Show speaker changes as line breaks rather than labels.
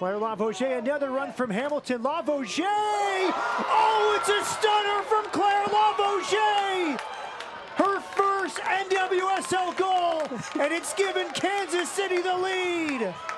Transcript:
Claire Lavogez, another run from Hamilton. Lavogez! Oh, it's a stunner from Claire Lavogez! Her first NWSL goal, and it's given Kansas City the lead.